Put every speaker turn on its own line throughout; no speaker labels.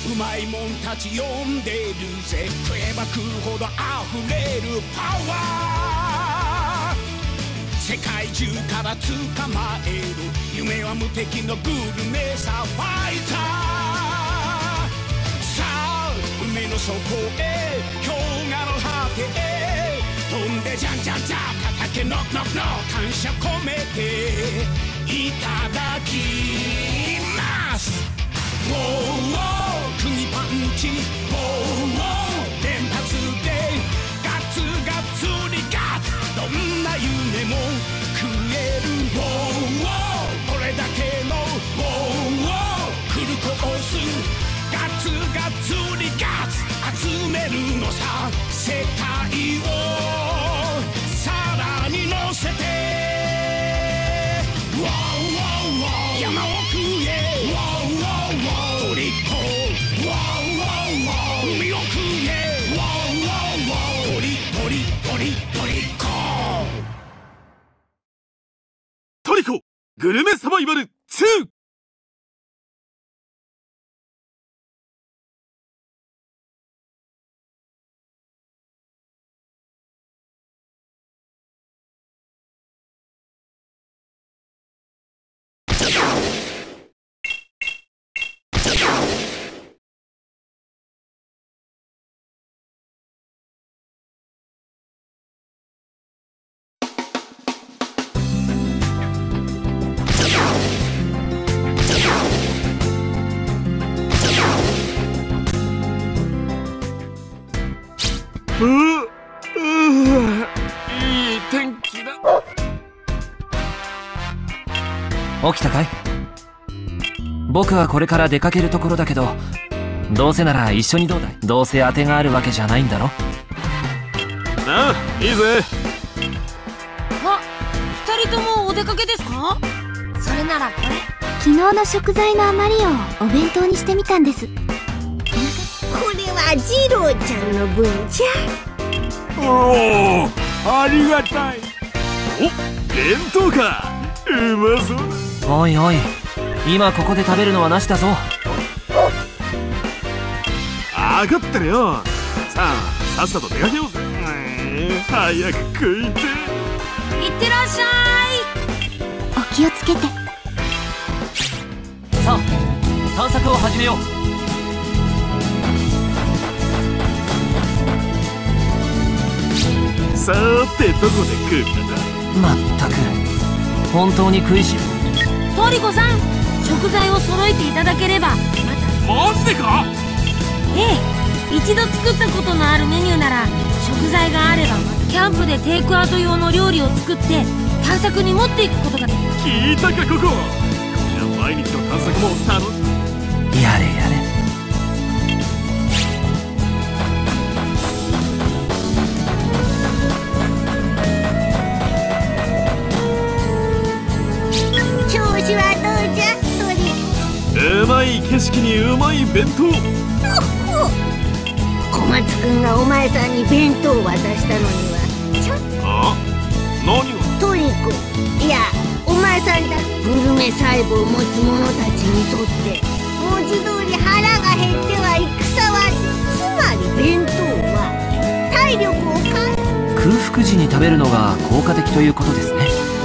うまいもんたち呼んでるぜ。食えば食うほど溢れるパワー。世界中から捕まえる夢は無敵のグルメサファイター。さあ海の底へ氷河の果てへ飛んでじゃんじゃんじゃん叩けノックノックノック感謝込めていただきます。ウォーウォー釘パンチウォーウォー連発でガツガツリガツどんな夢も食える。ウォーウォーこれだけのウォーウォーフルコースガツガツリガツ集めるのさ。世界をさらに乗せてウォーウォーウォー山奥へウォーウォーウォートリコウォーウォーウォー海奥へウォーウォーウォートリトリトリトリコ
トリコグルメサバイバル2。いい天気だ。
起きたかい？僕はこれから出かけるところだけど、どうせなら一緒にどうだい？どうせ当てがあるわけじゃないんだろ？
ああ、いいぜ。
あ、二人ともお出かけですか？それならこれ。
昨日の食材の余りをお弁当にしてみたんです。
これはジローちゃんの分じゃ。
おお、ありがたい。お、弁当か。うまそうだ。
おいおい、今ここで食べるのはなしだぞ。
分かってるよ。さあ、さっさと出かけようぜ。早く食いて。
いってらっしゃい。
お気をつけて。
さあ、探索を始めよう。
さてどこで食うかな。
まったく本当に食いしん。
トリコさん、食材を揃えていただければ。
マジでか？
ええ、一度作ったことのあるメニューなら食材があればキャンプでテイクアウト用の料理を作って探索に持っていくことができる。
聞いたかここ。今夜毎日の探索も楽しみ。
やれやれ。
調子はどうじゃトリ。
うまい景色にうまい弁当。
小松くんがお前さんに弁当を渡したのにはちょっと。
あ？何が？
トリコ、いやお前さんだ。グルメ細胞を持つ者たちにとって文字通り腹が減っては戦はつまり弁当は体力を変える。
空腹時に食べるのが効果的ということですね。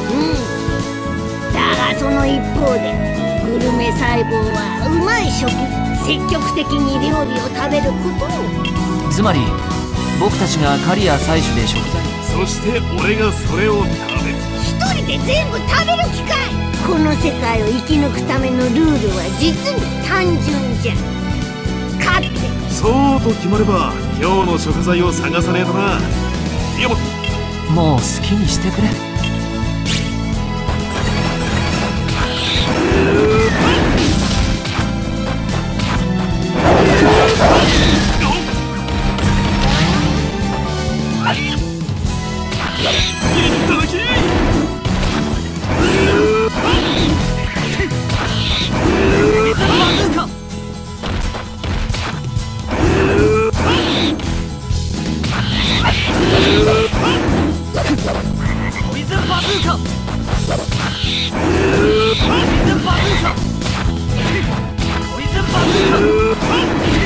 だがその一方でグルメ細胞はうまい食、積極的に料理を食べることを。
つまり僕たちが狩りや採取で食材、
そして俺がそれを食べる。
一人で全部食べる機会。この世界を生き抜くためのルールは実に単純じゃ。勝って
そうと決まれば今日の食材を探さねえとな。いやも
もう好きにしてくれ。
い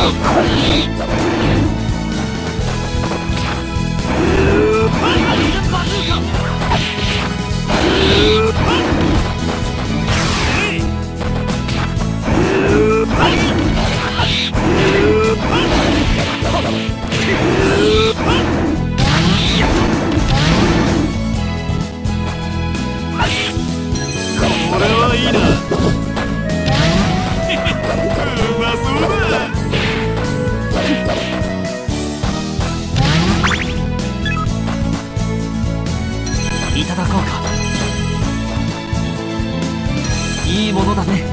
これはいいな。うまそうだ。
いただこうか。いいものだね。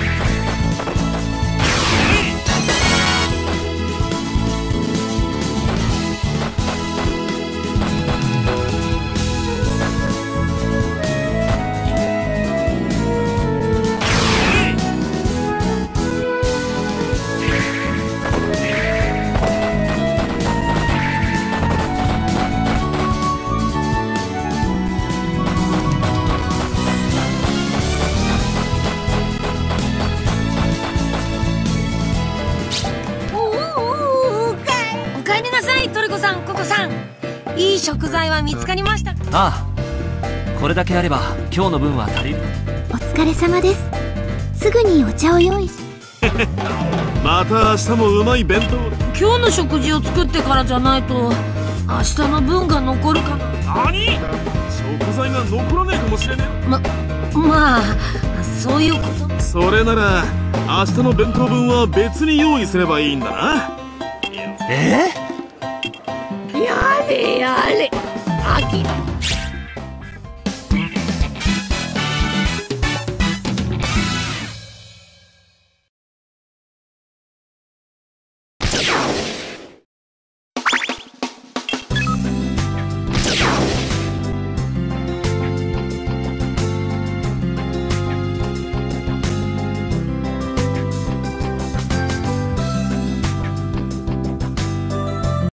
おかえりなさい、トリコさん、ココさん。いい食材は見つかりました。
ああ、これだけあれば今日の分は足りる。
お疲れ様です。すぐにお茶を用意し。
また明日もうまい弁当。
今日の食事を作ってからじゃないと明日の分が残るかな。
何？食材が残らないかもしれねえ。
まあそういうこと。
それなら明日の弁当分は別に用意すればいいんだな。
やれやれ、あきら